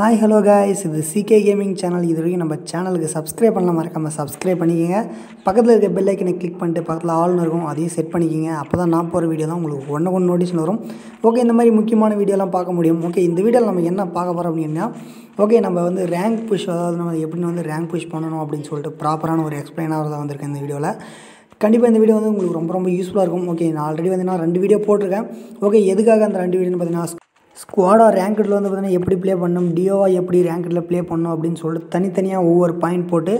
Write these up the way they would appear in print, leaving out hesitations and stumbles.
Hi hello guys, இது CK Gaming channel. இது வரைக்கும் நம்ம சேனலுக்கு சப்ஸ்கிரைப் பண்ணலாம், மறக்காம சப்ஸ்கிரைப் பண்ணிக்கங்க. பக்கத்தில் இருக்க பெல் ஐக்கனை கிளிக் பண்ணிட்டு பக்கத்தில் ஆல்னு இருக்கும், அதையும் செட் பண்ணிக்கங்க. அப்போ தான் நான் போகிற வீடியோ தான் உங்களுக்கு ஒன்று நோட்டிஃபிகேஷன் வரும். ஓகே, இந்த மாதிரி முக்கியமான வீடியோலாம் பார்க்க முடியும். ஓகே, இந்த வீடியோவில் நம்ம என்ன பார்க்க போகிறோம் அப்படின்னா, ஓகே நம்ம வந்து ரேங்க் புஷ், அதாவது நம்ம எப்படின்னு வந்து ரேங்க் புஷ் பண்ணணும் அப்படின்னு சொல்லிட்டு ப்ராப்பரான ஒரு எக்ஸ்பிளைனாக தான் வந்திருக்கேன் இந்த வீடியோவில். கண்டிப்பாக இந்த வீடியோ வந்து உங்களுக்கு ரொம்ப யூஸ்ஃபுல்லாக இருக்கும். ஓகே, நான் ஆல்ரெடி வந்து நான் 2 வீடியோ போட்டிருக்கேன். ஓகே, எதுக்காக அந்த 2 வீடியோன்னு பார்த்தீங்கன்னா, ஸ்குவாடாக ரேங்க்டில் வந்து பார்த்தீங்கன்னா எப்படி ப்ளே பண்ணணும், டியோவாக எப்படி ரேங்க்டில் ப்ளே பண்ணணும் அப்படின்னு சொல்லிட்டு தனித்தனியாக ஒவ்வொரு பாயிண்ட் போட்டு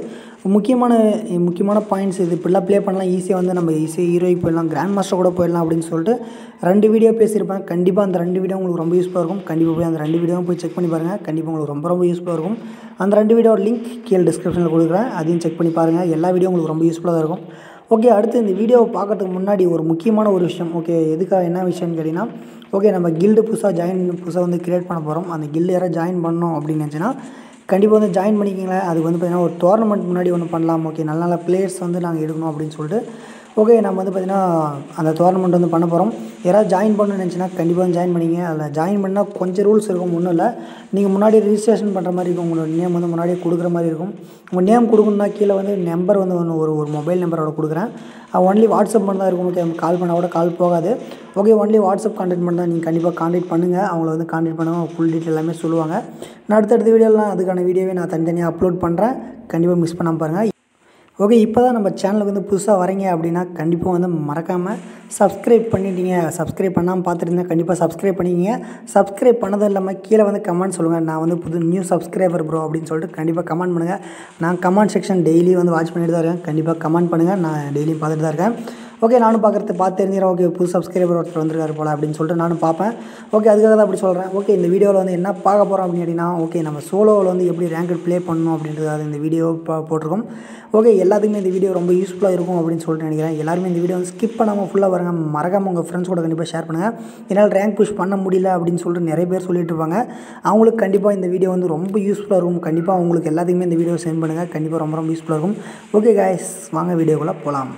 முக்கியமான பாயிண்ட்ஸ் இது இப்படிலாம் ப்ளே பண்ணலாம், ஈஸியாக வந்து நம்ம ஈஸியாக ஹீரோய்க்கு போயிடலாம், கிராண்ட் மாஸ்டர் கூட போயிடலாம் அப்படின்னு சொல்லிட்டு 2 வீடியோ பேசியிருப்பேன். கண்டிப்பாக அந்த 2 வீடியோ உங்களுக்கு ரொம்ப யூஸ்ஃபுல்லாக இருக்கும். கண்டிப்பாக போய் அந்த 2 வீடியோவும் போய் செக் பண்ணி பாருங்கள். கண்டிப்பாக உங்களுக்கு ரொம்ப யூஸ்ஃபுல்லாக இருக்கும். அந்த 2 வீடியோட லிங்க் கீழே டிஸ்கிரிப்ஷனில் கொடுக்குறேன், அதையும் செக் பண்ணி பாருங்கள். எல்லா வீடியோ உங்களுக்கு ரொம்ப யூஸ்ஃபுல்லாக இருக்கும். ஓகே, அடுத்து இந்த வீடியோவை பார்க்கறதுக்கு முன்னாடி ஒரு முக்கியமான ஒரு விஷயம். ஓகே, எதுக்காக என்ன விஷயம்னு கேட்டிங்கன்னா, ஓகே நம்ம கில்டு புதுசாக வந்து கிரியேட் பண்ண போகிறோம். அந்த கில்டு யாராவது ஜாயின் பண்ணணும் அப்படின்னு நினச்சின்னா கண்டிப்பாக வந்து ஜாயின் பண்ணிக்கிங்களேன். அதுக்கு வந்து பார்த்திங்கன்னா ஒரு டோர்னமெண்ட் முன்னாடி ஒன்று பண்ணலாம். ஓகே, நல்ல பிளேயர்ஸ் வந்து நாங்கள் எடுக்கணும் அப்படின்னு சொல்லிட்டு ஓகே நம்ம வந்து பார்த்திங்கன்னா அந்த டோர்னமெண்ட் வந்து பண்ண போகிறோம். யாராவது ஜாயின் பண்ணணும்னு நினச்சின்னா கண்டிப்பாக வந்து ஜாயின் பண்ணிங்க. அதில் ஜாயின் பண்ணால் கொஞ்சம் ரூல்ஸ் இருக்கும். ஒன்றும் இல்லை, நீங்கள் முன்னாடி ரிஜிஸ்ட்ரேஷன் பண்ணுற மாதிரி இருக்கும். உங்களோட நேம் வந்து முன்னாடியே கொடுக்குற மாதிரி இருக்கும். உங்கள் நேம் கொடுக்கணுன்னா கீழே வந்து நம்பர் வந்து ஒரு மொபைல் நம்பரோட கொடுக்குறேன். ஒன்லி வாட்ஸ்அப் பண்ண தான் இருக்கும். ஓகே, கால் பண்ணால் கூட கால் போகாது. ஓகே, ஒன்லி வாட்ஸ்அப் கான்டாக்ட் பண்ண தான். நீங்கள் கண்டிப்பாக கான்டாக்ட் பண்ணுங்கள். அவங்கள வந்து கான்டாக்ட் பண்ணுங்கள், ஃபுல் டீட்டெயில் எல்லாமே சொல்லுவாங்க. நான் அடுத்தடுத்த வீடியோலாம் அதுக்கான வீடியோவே நான் தனித்தனியாக அப்லோட் பண்ணுறேன். கண்டிப்பாக மிஸ் பண்ணாமல் பாருங்கள். ஓகே, இப்போ தான் நம்ம சேனலுக்கு வந்து புதுசாக வரீங்க அப்படின்னா கண்டிப்பாக வந்து மறக்காமல் சப்ஸ்கிரைப் பண்ணிட்டீங்க. சப்ஸ்கிரைப் பண்ணாமல் பார்த்துருந்தேன், கண்டிப்பாக சப்ஸ்கிரைப் பண்ணிக்கிங்க. சப்ஸ்கிரைப் பண்ணதும் இல்லாமல் கீழே வந்து கமெண்ட் சொல்லுங்கள், நான் வந்து நியூ சப்ஸ்கிரைபர் ப்ரோ அப்படின்னு சொல்லிட்டு கண்டிப்பாக கமெண்ட் பண்ணுங்கள். நான் கமெண்ட் செக்ஷன் டெய்லி வந்து வாட்ச் பண்ணிட்டு தான் இருக்கேன். கண்டிப்பாக கமெண்ட் பண்ணுங்கள், நான் டெய்லியும் பார்த்துட்டு தான் இருக்கேன். ஓகே, நானும் பார்த்து தெரிஞ்சிடறேன். ஓகே, புது சப்ஸ்கிரைபர் ஒருத்தர் வந்திருக்காரு போல் அப்படின்னு சொல்லிட்டு நானும் பார்ப்பேன். ஓகே, அதுக்காக தான் அப்படி சொல்கிறேன். ஓகே, இந்த வீடியோவில் வந்து என்ன பார்க்க போகிறோம் அப்படின்னு கேட்டிங்கன்னா, ஓகே நம்ம சோலோவில் வந்து எப்படி ரேங்க் ப்ளே பண்ணணும் அப்படின்றத இந்த வீடியோ போட்டிருக்கோம். ஓகே, எல்லாத்துக்குமே இந்த வீடியோ ரொம்ப யூஸ்ஃபுல்லாக இருக்கும் அப்படின்னு சொல்லிட்டு நினைக்கிறேன். எல்லாருமே இந்த வீடியோ வந்து ஸ்கிப் பண்ணாமல் ஃபுல்லாக பாருங்க. மறக்காமல் உங்கள் ஃப்ரெண்ட்ஸ் கூட கண்டிப்பாக ஷேர் பண்ணுங்கள். என்னால் ரேங்க் புஷ் பண்ண முடியல அப்படின்னு சொல்லிட்டு நிறைய பேர் சொல்லிட்டு இருப்பாங்க. அவங்களுக்கு கண்டிப்பாக இந்த வீடியோ வந்து ரொம்ப யூஸ்ஃபுல்லாக இருக்கும். கண்டிப்பாக உங்களுக்கு எல்லாத்துக்குமே இந்த வீடியோ சென்ட் பண்ணுங்கள். கண்டிப்பாக ரொம்ப யூஸ்ஃபுல்லாக இருக்கும். ஓகே கைஸ், வாங்க வீடியோக்குள்ளே போகலாம்.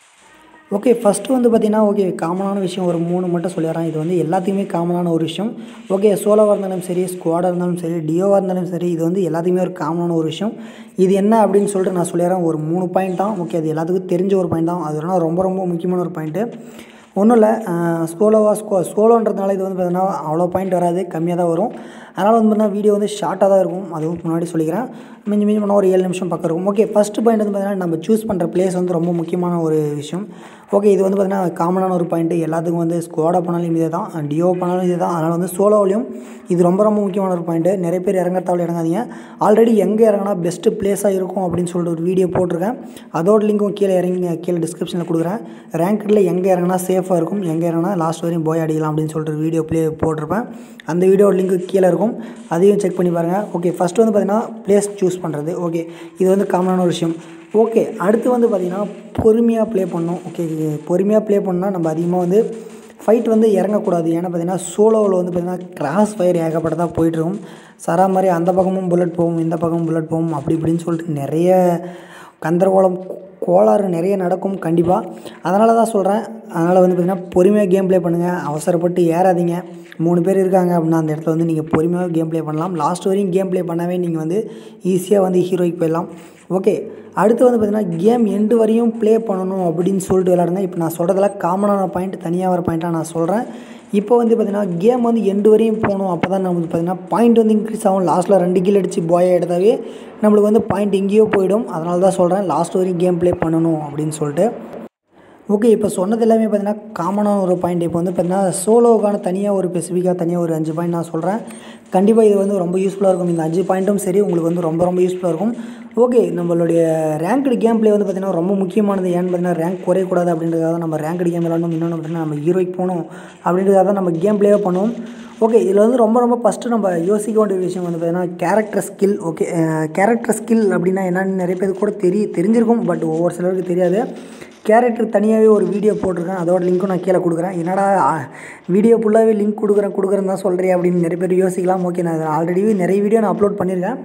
ஓகே, ஃபஸ்ட்டு வந்து பார்த்திங்கன்னா, ஓகே காமனான விஷயம் ஒரு 3 மட்டும் சொல்லிடுறேன். இது வந்து எல்லாத்துக்குமே காமனான ஒரு விஷயம். ஓகே, சோலோவாக இருந்தாலும் சரி, ஸ்குவாடாக இருந்தாலும் சரி, டியோவாக இருந்தாலும் சரி, இது வந்து எல்லாத்துக்குமே ஒரு காமனான ஒரு விஷயம். இது என்ன அப்படின்னு சொல்லிட்டு நான் சொல்லிடுறேன். ஒரு 3 பாயிண்ட் தான். ஓகே, அது எல்லாத்துக்கும் தெரிஞ்ச ஒரு பாயிண்ட் தான். அது ரொம்ப முக்கியமான ஒரு பாயிண்ட்டு. ஒன்றும் இல்லை, சோலோன்றதுனால இது வந்து பார்த்திங்கன்னா அவ்வளோ பாயிண்ட் வராது, கம்மியாக தான் வரும். அதனால் வந்து பார்த்திங்கன்னா வீடியோ வந்து ஷார்ட்டாக தான் இருக்கும். அதுவும் முன்னாடி சொல்லிக்கிறேன். மிஞ்சி பண்ணால் ஒரு 7 நிமிஷம் பக்கம் இருக்கும். ஓகே, ஃபஸ்ட்டு பாயிண்ட் வந்து பார்த்திங்கன்னா நம்ம சூஸ் பண்ணுற பிளேஸ் வந்து ரொம்ப முக்கியமான ஒரு விஷயம். ஓகே, இது வந்து பார்த்திங்கன்னா காமனான ஒரு பாயிண்ட்டு. எல்லாத்துக்கும் வந்து ஸ்குவாடாக பண்ணாலும் இதே தான், டியோ பண்ணாலும் இதே தான். அதனால் வந்து சோலோவிலையும் இது ரொம்ப முக்கியமான ஒரு பாயிண்ட்டு. நிறைய பேர் இறங்குறதாவில் இறங்காதீங்க. ஆல்ரெடி எங்கே இறங்கினா பெஸ்ட்டு பிளேஸாக இருக்கும் அப்படின்னு சொல்லிட்டு ஒரு வீடியோ போட்டிருக்கேன். அதோட லிங்க்கும் கீழே டிஸ்கிரிப்ஷனில் கொடுக்குறேன். ரேங்க்கில் எங்கே இறங்கினா சேஃபாக இருக்கும், எங்கே இறங்கினா லாஸ்ட் வரையும் போய் அடிக்கலாம் அப்படின்னு சொல்லிட்டு ஒரு வீடியோ போட்டிருப்பேன். அந்த வீடியோட லிங்க்கு கீழே இருக்கும், அதையும் செக் பண்ணி பாருங்கள். ஓகே, ஃபஸ்ட்டு வந்து பார்த்திங்கன்னா பிளேஸ் சூஸ் பண்ணுறது. ஓகே, இது வந்து காமனான ஒரு விஷயம். ஓகே, அடுத்து வந்து பார்த்திங்கன்னா பொறுமையாக ப்ளே பண்ணணும். ஓகே, பொறுமையாக ப்ளே பண்ணால் நம்ம அதிகமாக வந்து ஃபைட் வந்து இறங்கக்கூடாது. ஏன்னா பார்த்திங்கன்னா சோலோவில் வந்து பார்த்திங்கன்னா கிராஸ் ஃபயர் ஏகப்பட்டதாக போயிட்டுருக்கும். சரா மாதிரி அந்த பக்கமும் புல்லட் போகும், இந்த பக்கமும் புல்லட் போகும், அப்படி இப்படின்னு சொல்லிட்டு நிறைய கோளாறு நிறைய நடக்கும் கண்டிப்பாக. அதனால தான் சொல்கிறேன். அதனால் வந்து பார்த்திங்கன்னா பொறுமையாக கேம் ப்ளே பண்ணுங்கள். அவசரப்பட்டு ஏறாதீங்க. 3 பேர் இருக்காங்க அப்படின்னா அந்த இடத்துல வந்து நீங்கள் பொறுமையாக கேம் ப்ளே பண்ணலாம். லாஸ்ட் வரையும் கேம் ப்ளே பண்ணாவே நீங்கள் வந்து ஈஸியாக வந்து ஹீரோய்க்கு போயிடலாம். ஓகே, அடுத்து வந்து பார்த்திங்கன்னா கேம் எண்டு வரையும் ப்ளே பண்ணணும் அப்படின்னு சொல்லிட்டு விளையாடுங்க. இப்போ நான் சொல்கிறதெல்லாம் காமனான பாயிண்ட், தனியாக வர பாயிண்ட்டாக நான் சொல்கிறேன். இப்போ வந்து பார்த்திங்கன்னா கேம் வந்து எண்டு வரையும் போகணும். அப்போ தான் நம்மளுக்கு பார்த்திங்கன்னா பாயிண்ட் வந்து இன்க்ரீஸ் ஆகும். லாஸ்ட்டில் 2 கில் அடித்து பாயாக எடுத்தாவே நம்மளுக்கு வந்து பாயிண்ட் எங்கேயோ போயிடும். அதனால தான் சொல்கிறேன் லாஸ்ட் வரையும் கேம் ப்ளே பண்ணணும் அப்படின்னு சொல்லிட்டு. ஓகே, இப்போ சொன்னது எல்லாமே பார்த்திங்கன்னா காமனான ஒரு பாயிண்ட். இப்போ வந்து பார்த்திங்கன்னா சோலோவுக்கான தனியாக ஒரு தனியாக ஒரு 5 பாயிண்ட் நான் சொல்கிறேன். கண்டிப்பாக இது வந்து ரொம்ப யூஸ்ஃபுல்லாக இருக்கும். இந்த 5 பாயிண்ட்டும் சரி உங்களுக்கு வந்து ரொம்ப யூஸ்ஃபுல்லாக இருக்கும். ஓகே, நம்மளுடைய ரேங்க்டு கேம் ப்ளே வந்து பார்த்திங்கன்னா ரொம்ப முக்கியமானது. ஏன்னு பார்த்திங்கன்னா ரேங்க் குறையக்கூடாது அப்படின்றதுக்காக நம்ம ரேங்க்டு கேம் விளாடணும். இன்னொன்று பார்த்திங்கன்னா நம்ம ஹீரோய்க்கு போகணும் அப்படின்றதுக்காக தான் நம்ம கேம் ப்ளேவே பண்ணுவோம். ஓகே, இதில் வந்து ரொம்ப ஃபஸ்ட்டு நம்ம யோசிக்க வேண்டிய விஷயம் வந்து பார்த்திங்கன்னா character skill. Okay, character skill அப்படின்னா என்னென்னு நிறைய பேருக்கு கூட தெரிஞ்சிருக்கும். பட் ஒவ்வொரு சிலருக்கு தெரியாது. கேரக்டர் தனியாகவே ஒரு வீடியோ போட்டிருக்கேன். அதோட லிங்க்கும் நான் கீழே கொடுக்குறேன். என்னடா வீடியோ ஃபுல்லாகவே லிங்க் கொடுக்குறேன் தான் சொல்கிறேன் அப்படின்னு நிறைய பேர் யோசிக்கலாம். ஓகே, நான் ஆல்ரெடி நிறைய வீடியோ நான் அப்லோட் பண்ணியிருக்கேன்.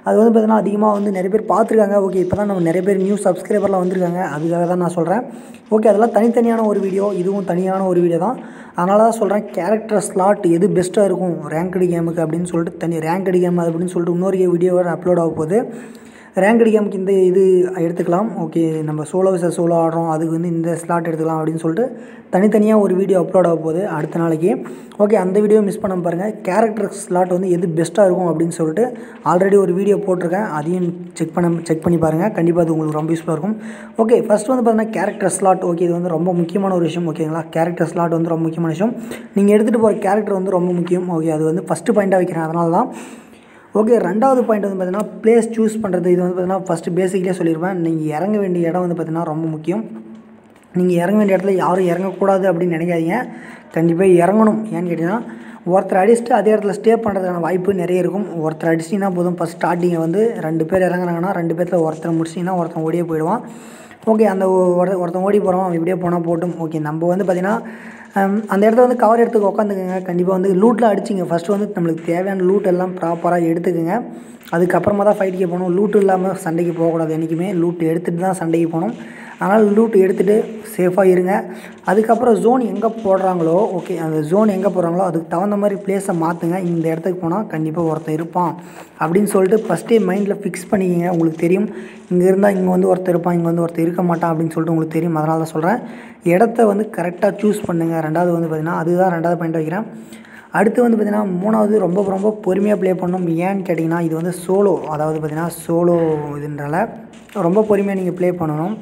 அது வந்து பார்த்தீங்கன்னா அதிகமாக வந்து நிறைய பேர் பார்த்துருக்காங்க. ஓகே, இப்போ தான் நம்ம நிறைய பேர் நியூ சப்ஸ்கிரைபர்லாம் வந்திருக்காங்க. அதுக்காக தான் நான் சொல்கிறேன். ஓகே, அதெல்லாம் தனித்தனியான ஒரு வீடியோ, இதுவும் தனியான ஒரு வீடியோ தான். அதனால தான் சொல்கிறேன், கேரக்டர் ஸ்லாட் எது பெஸ்ட்டாக இருக்கும் ரேங்க்டு கேமுக்கு அப்படின்னு சொல்லிட்டு தனி ரேங்க்டு கேம் அப்படின்னு சொல்லிட்டு இன்னொரு வீடியோ வேறு அப்லோட் ஆக போகுது. ரேங்க்டு கேமுக்கு இந்த இது எடுத்துக்கலாம். ஓகே, நம்ம சோலோ விசஸ் சோலோ ஆடுறோம், அதுக்கு வந்து இந்த ஸ்லாட் எடுத்துக்கலாம் அப்படின்னு சொல்லிட்டு தனித்தனியாக ஒரு வீடியோ அப்லோட் ஆக போகுது அடுத்த நாளைக்கு. ஓகே, அந்த வீடியோ மிஸ் பண்ண பாருங்கள். கேரக்டர் ஸ்லாட் வந்து எது பெஸ்ட்டாக இருக்கும் அப்படின்னு சொல்லிட்டு ஆல்ரெடி ஒரு வீடியோ போட்டிருக்கேன். அதையும் செக் பண்ணி பாருங்கள். கண்டிப்பாக அது உங்களுக்கு ரொம்ப யூஸ்ஃபுல்லாக இருக்கும். ஓகே, ஃபஸ்ட்டு வந்து பார்த்தீங்கன்னா கேரக்டர் ஸ்லாட். ஓகே, இது வந்து ரொம்ப முக்கியமான ஒரு விஷயம். ஓகேங்களா, கேரக்டர் ஸ்லாட் வந்து ரொம்ப முக்கியமான விஷயம். நீங்கள் எடுத்துகிட்டு போகிற கேரக்டர் வந்து ரொம்ப முக்கியம். ஓகே, அது வந்து ஃபஸ்ட்டு பாயிண்ட்டாக வைக்கிறேன், அதனால தான். ஓகே, ரெண்டாவது பாயிண்ட் வந்து பார்த்தீங்கன்னா பிளேஸ் சூஸ் பண்ணுறது. இது வந்து பார்த்தீங்கன்னா ஃபஸ்ட்டு பேசிக்லேயே சொல்லியிருப்பேன். நீங்கள் இறங்க வேண்டிய இடம் வந்து பார்த்தீங்கன்னா ரொம்ப முக்கியம். நீங்கள் இறங்க வேண்டிய இடத்துல யாரும் இறங்கக்கூடாது அப்படின்னு நினைக்காதீங்க. கண்டிப்பாக இறங்கணும். ஏன்னு கேட்டிங்கன்னா, ஒருத்தர் அடிச்சுட்டு அதே இடத்துல ஸ்டே பண்ணுறதுக்கான வாய்ப்பு நிறைய இருக்கும். ஒருத்தர் அடிச்சிட்டிங்கன்னா போதும், ஃபஸ்ட் ஸ்டார்டிங்கை வந்து 2 பேர் இறங்குறாங்கன்னா 2 பேர்த்தில் ஒருத்தர் முடிச்சிட்டிங்கன்னா ஒருத்தன் ஓடியே போயிடுவான். ஓகே, அந்த ஒருத்தன் ஓடி போகிறோம், அவன் இப்படியே போனால் போட்டும். ஓகே, நம்ம வந்து பார்த்திங்கன்னா அந்த இடத்த வந்து கவர் எடுத்துக்க உட்காந்துக்குங்க. கண்டிப்பாக வந்து லூட்டில் அடிச்சிங்க. ஃபஸ்ட்டு வந்து நம்மளுக்கு தேவையான லூட் எல்லாம் ப்ராப்பராக எடுத்துக்குங்க. அதுக்கப்புறமா தான் ஃபைட்டுக்கே போகணும். லூட்டு இல்லாமல் சண்டைக்கு போகக்கூடாது என்றைக்குமே. லூட் எடுத்துகிட்டு தான் சண்டைக்கு போகணும். அதனால் லூட் எடுத்துகிட்டு சேஃபாக இருங்க. அதுக்கப்புறம் ஜோன் எங்கே போடுறாங்களோ, ஓகே, அந்த ஜோன் எங்கே போடுறாங்களோ அதுக்கு தகுந்த மாதிரி பிளேஸை மாற்றுங்க. இந்த இடத்துக்கு போனால் கண்டிப்பாக ஒருத்தர் இருப்பான் அப்படின்னு சொல்லிட்டு ஃபஸ்ட்டே மைண்டில் ஃபிக்ஸ் பண்ணிக்கிங்க. உங்களுக்கு தெரியும், இங்கே இருந்தால் இங்கே வந்து ஒருத்தர் இருப்பான், இங்கே வந்து ஒருத்தர் இருக்க மாட்டான் அப்படின்னு சொல்லிட்டு உங்களுக்கு தெரியும். அதனால தான் சொல்கிறேன், இடத்த வந்து கரெக்டாக சூஸ் பண்ணுங்கள். ரெண்டாவது வந்து பார்த்திங்கன்னா அதுதான் ரெண்டாவது பாயிண்ட் வைக்கிறேன். அடுத்து வந்து பார்த்திங்கன்னா மூணாவது, ரொம்ப பொறுமையாக ப்ளே பண்ணணும். ஏன்னு கேட்டிங்கன்னா, இது வந்து சோலோ, அதாவது பார்த்திங்கன்னா சோலோ இதுன்றால ரொம்ப பொறுமையாக நீங்கள் ப்ளே பண்ணணும்.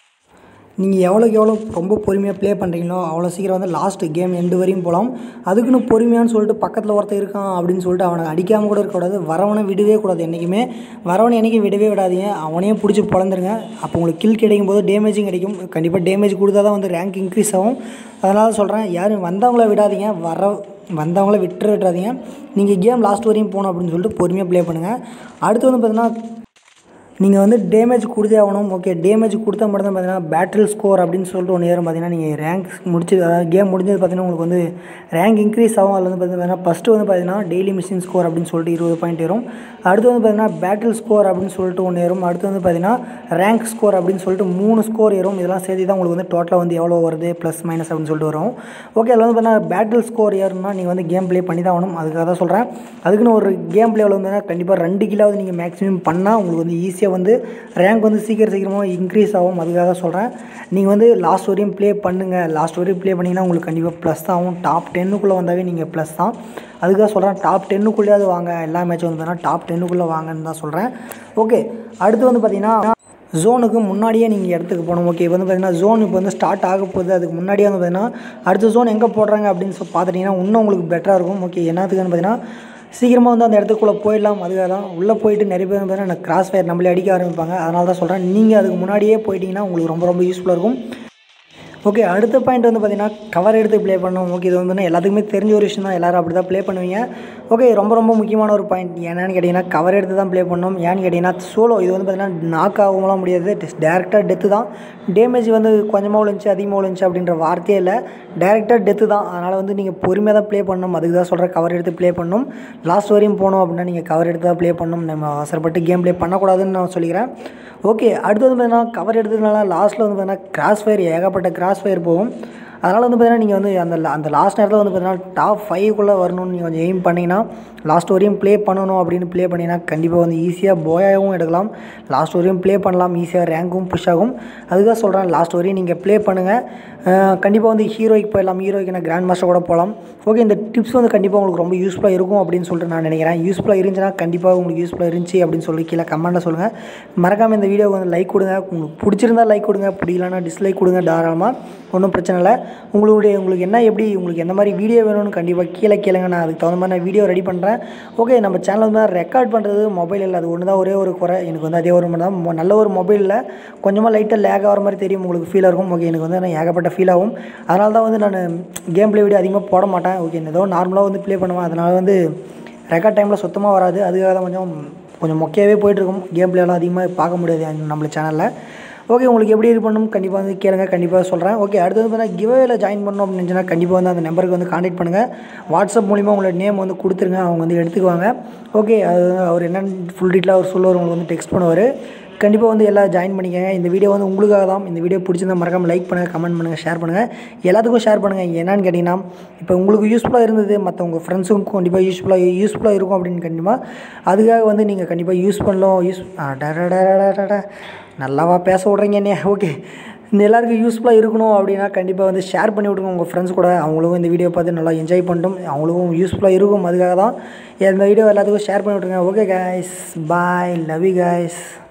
நீங்கள் எவ்வளோக்கு எவ்வளோ ரொம்ப பொறுமையாக ப்ளே பண்ணுறீங்களோ அவ்வளோ சீக்கிரம் வந்து லாஸ்ட்டு கேம் எண்டு வரையும் போகலாம். அதுக்குன்னு பொறுமையான்னு சொல்லிட்டு பக்கத்தில் ஒருத்தர் இருக்கான் அப்படின்னு சொல்லிட்டு அவனை அடிக்காமல் கூட இருக்கக்கூடாது. வரவனை விடவே கூடாது. என்றைக்குமே வரவனை என்றைக்கும் விடவே விடாதீங்க. அவனையும் பிடிச்சி பொழந்துருங்க. அப்போ உங்களுக்கு கில் கிடைக்கும் போது டேமேஜும் கிடைக்கும். கண்டிப்பாக டேமேஜ் கொடுத்தா தான் வந்து ரேங்க் இன்க்ரீஸ் ஆகும். அதனால் சொல்கிறேன், யாரும் வந்தவங்கள விடாதீங்க, வந்தவங்கள விட்டுறாதீங்க. நீங்கள் கேம் லாஸ்ட் வரையும் போகணும் அப்படின்னு சொல்லிட்டு பொறுமையாக ப்ளே பண்ணுங்கள். அடுத்து வந்து பார்த்திங்கன்னா நீங்கள் வந்து டேமேஜ் கொடுத்தே ஆகணும். ஓகே, டேமேஜ் கொடுத்தா மட்டும் தான் பார்த்தீங்கன்னா பேட்டில் ஸ்கோர் அப்படின்னு சொல்லிட்டு ஒன்று ஏறும். பார்த்தீங்கன்னா நீங்கள் ரேங்க் முடிச்சு, அதாவது கேம் முடிஞ்சது பார்த்தீங்கன்னா உங்களுக்கு வந்து ரேங்க் இன்க்ரீஸ் ஆகும். அதில் வந்து பார்த்தீங்கன்னா ஃபஸ்ட்டு வந்து பார்த்தீங்கன்னா டெய்லி மிஷின் ஸ்கோர் அப்படின்னு சொல்லிட்டு 20 பாயிண்ட் ஏறும். அடுத்து வந்து பார்த்தீங்கன்னா பேட்டில் ஸ்கோர் அப்படின்னு சொல்லிட்டு ஒன்று ஏறும். அடுத்து வந்து பார்த்தீங்கன்னா ரேங்க் ஸ்கோர் அப்படின்னு சொல்லிட்டு 3 ஸ்கோர் ஏறும். இதெல்லாம் சேர்த்து தான் உங்களுக்கு வந்து டோட்டலாக வந்து எவ்வளோ வருது ப்ளஸ் மைனஸ் அப்படின்னு சொல்லிட்டு வரும். ஓகே, அதில் வந்து பார்த்தீங்கன்னா பேட்டில் ஸ்கோர் ஏறும்னா நீங்கள் வந்து கேம் ப்ளே பண்ணி தான் ஆகணும். அதுக்காக தான் சொல்கிறேன். அதுக்குன்னு ஒரு கேம் ப்ளேவில் வந்து கண்டிப்பாக 2 கில்லாவது நீங்கள் மேக்ஸிமம் பண்ணால் உங்களுக்கு வந்து ஈஸியாக வந்து ரேங்க் வந்து சீக்கிரமாக இன்க்ரீஸ் ஆகும். அதுக்காக சொல்கிறேன், நீங்கள் வந்து லாஸ்ட் வரையும் ப்ளே பண்ணுங்கள். லாஸ்ட் வரையும் ப்ளே பண்ணிங்கன்னா உங்களுக்கு கண்டிப்பாக ப்ளஸ் தான் ஆகும். டாப் 10க்குள்ளே வந்தாவே நீங்கள் ப்ளஸ் தான். அதுக்காக சொல்கிறேன், டாப் 10க்குள்ளேயாவது வாங்க. எல்லா மேட்சும் வந்து பார்த்தீங்கன்னா டாப் 10க்குள்ளே வாங்கன்னு தான் சொல்கிறேன். ஓகே, அடுத்து வந்து பார்த்திங்கன்னா ஜோனுக்கு முன்னாடியே நீங்கள் இடத்துக்கு போகணும். ஓகே, இப்போ வந்து பார்த்திங்கன்னா ஜோன் இப்போ வந்து ஸ்டார்ட் ஆக போகுது. அதுக்கு முன்னாடியே வந்து பார்த்திங்கன்னா அடுத்த ஜோன் எங்கே போடுறாங்க அப்படின்னு பார்த்துட்டிங்கன்னா இன்னும் உங்களுக்கு பெட்டராக இருக்கும். ஓகே, என்னத்துக்குன்னு பார்த்திங்கன்னா சீக்கிரமாக வந்து அந்த இடத்துக்குள்ளே போயிடலாம். அதுக்காக தான் உள்ளே போயிட்டு நிறைய பேர் பார்த்தீங்கன்னா எனக்கு கிராஸ் ஃபயர் நம்மளே அடிக்க ஆரம்பிப்பாங்க. அதனால தான் சொல்கிறேன், நீங்கள் அதுக்கு முன்னாடியே போயிட்டீங்கன்னா உங்களுக்கு ரொம்ப யூஸ்ஃபுல்லாக இருக்கும். ஓகே, அடுத்த பாயிண்ட் வந்து பார்த்திங்கன்னா கவர் எடுத்து ப்ளே பண்ணணும். ஓகே, இது வந்து எல்லாத்துக்குமே தெரிஞ்ச ஒரு விஷயம் தான். எல்லோரும் அப்படி தான் ப்ளே பண்ணுவீங்க. ஓகே, ரொம்ப முக்கியமான ஒரு பாயிண்ட் என்னென்னு கேட்டிங்கன்னா கவர் எடுத்து தான் ப்ளே பண்ணணும். ஏன்னு கேட்டிங்கன்னா சோலோ இது வந்து பார்த்திங்கன்னா நாக் ஆகலாம் முடியாது. டேரெக்டாக டெத்து தான். டேமேஜ் வந்து கொஞ்சமாக விழுந்துச்சு அதிகமாக விழுந்துச்சு அப்படின்ற வார்த்தையே இல்லை. டேரெக்டாக டெத்து தான். அதனால் வந்து நீங்கள் பொறுமையாக தான் ப்ளே பண்ணணும். அதுக்கு தான் சொல்கிறேன், கவர் எடுத்து ப்ளே பண்ணணும். லாஸ்ட் வரையும் போகணும் அப்படின்னா நீங்கள் கவர் எடுத்து தான் ப்ளே பண்ணணும். நம்ம அவசரப்பட்டு கேம் ப்ளே பண்ணக்கூடாதுன்னு நான் சொல்லிக்கிறேன். ஓகே, அடுத்து வந்து பார்த்திங்கன்னா கவர் எடுத்ததுனால லாஸ்ட்டில் வந்து பார்த்திங்கன்னா கிராஸ் ஃபயர், ஏகப்பட்ட கிராஸ் ஃபயர் போகும். அதனால் வந்து பார்த்திங்கன்னா நீங்கள் வந்து அந்த லாஸ்ட் நேரத்தில் வந்து பார்த்திங்கன்னா டாப் 5க்குள்ளே வரணும்னு நீங்கள் கொஞ்சம் எய்ம் பண்ணிங்கன்னா லாஸ்ட் வரையும் ப்ளே பண்ணணும் அப்படின்னு ப்ளே பண்ணிங்கன்னா கண்டிப்பாக வந்து ஈஸியாக போயாகவும் எடுக்கலாம். லாஸ்ட் வரையும் ப்ளே பண்ணலாம். ஈஸியாக ரேங்க்கும் புஷ் ஆகும். அதுதான் சொல்கிறேன், லாஸ்ட் வரையும் நீங்கள் ப்ளே பண்ணுங்கள். கண்டிப்பாக வந்து ஹீரோய்க்கு போயிடலாம். ஹீரோய்க்கு நான் கிராண்ட் மாஸ்டர் கூட போகலாம். ஓகே, இந்த டிப்ஸ் வந்து கண்டிப்பாக உங்களுக்கு ரொம்ப யூஸ்ஃபுல்லாக இருக்கும் அப்படின்னு சொல்லிட்டு நான் நினைக்கிறேன். யூஸ்ஃபுல்லாக இருந்துச்சுன்னா கண்டிப்பாக உங்களுக்கு யூஸ்ஃபுல்லாக இருந்துச்சு அப்படின்னு சொல்லி கீழே கமெண்ட்டில் சொல்லுங்கள். மறக்காமல் இந்த வீடியோவுக்கு வந்து லைக் கொடுங்க. உங்களுக்கு பிடிச்சிருந்தால் லைக் கொடுங்க, பிடிக்கலன்னா டிஸ்லைக் கொடுங்க. தாராளமாக ஒன்றும் பிரச்சனை இல்லை. உங்களுக்கு என்ன உங்களுக்கு எந்த மாதிரி வீடியோ வேணும்னு கண்டிப்பாக கீழே கேளுங்க. நான் அதுக்கு தகுந்த மாதிரி நான் வீடியோ ரெடி பண்ணுறேன். ஓகே, நம்ம சேனல் வந்து ரெக்கார்ட் பண்ணுறது மொபைல் இல்லை. அது ஒன்று தான் ஒரே ஒரு குறை. எனக்கு வந்து அதே ஒரு மாதிரி தான். நல்ல ஒரு மொபைலில் கொஞ்சமாக லைட்டாக லேக் ஆகிற மாதிரி தெரியும், உங்களுக்கு ஃபீல் இருக்கும். ஓகே, எனக்கு வந்து ஏகப்பட்ட ஃபீல் ஆகும். அதனால தான் வந்து நான் கேம் ப்ளே வீடியோ அதிகமாக போட மாட்டேன். ஓகே, ஏதோ நார்மலாக வந்து ப்ளே பண்ணுவேன். அதனால் வந்து ரெக்கார்ட் டைமில் சுத்தமாக வராது. அதுக்காக தான் கொஞ்சம் மொக்கையாகவே போயிட்டுருக்கும். கேம் ப்ளேலாம் அதிகமாக பார்க்க முடியாது நம்மள சேனலில். ஓகே, உங்களுக்கு எப்படி இது பண்ணணும் கண்டிப்பாக வந்து கேளுங்க, கண்டிப்பாக சொல்கிறேன். ஓகே, அடுத்தது பார்த்தீங்கன்னா கிவ்அவேல ஜாயின் பண்ணணும் அப்படின்னு நினச்சினா கண்டிப்பாக வந்து அந்த நம்பருக்கு வந்து கான்டாக்ட் பண்ணுங்கள். வாட்ஸ்அப் மூலிமா உங்களோட நேம் வந்து கொடுத்துருங்க, அவங்க வந்து எடுத்துக்குவாங்க. ஓகே, அது அவர் என்னென்னு ஃபுல் டீட்டெயிலாக அவர் சொல்லுவார், உங்களுக்கு வந்து டெக்ஸ்ட் பண்ணுவார். கண்டிப்பாக வந்து எல்லாம் ஜாயின் பண்ணிக்கங்க. இந்த வீடியோ வந்து உங்களுக்காக தான். இந்த வீடியோ பிடிச்சிருந்தா மறக்காமல் லைக் பண்ணுங்கள், கமெண்ட் பண்ணுங்கள், ஷேர் பண்ணுங்கள், எல்லாத்துக்கும் ஷேர் பண்ணுங்கள். என்னன்னு கேட்டிங்கன்னா, இப்போ உங்களுக்கு யூஸ்ஃபுல்லாக இருந்தது மற்றவங்க ஃப்ரெண்ட்ஸுக்கும் கண்டிப்பாக யூஸ்ஃபுல்லாக இருக்கும் அப்படின்னு கண்டிப்பாக அதுக்காக வந்து நீங்கள் கண்டிப்பாக யூஸ் பண்ணலாம். நல்லாவா பேச விட்றீங்க என்னையா? ஓகே, இந்த எல்லாருக்கும் யூஸ்ஃபுல்லாக இருக்கணும் அப்படின்னா கண்டிப்பாக வந்து ஷேர் பண்ணி விடுங்க உங்கள் ஃப்ரெண்ட்ஸ் கூட. அவங்களுக்கும் இந்த வீடியோ பார்த்து நல்லா என்ஜாய் பண்ணிட்டோம், அவங்களுக்கும் யூஸ்ஃபுல்லாக இருக்கும். அதுக்காக தான் இந்த வீடியோ எல்லாத்துக்கும் ஷேர் பண்ணி விட்ருங்க. Okay guys, bye, love you guys.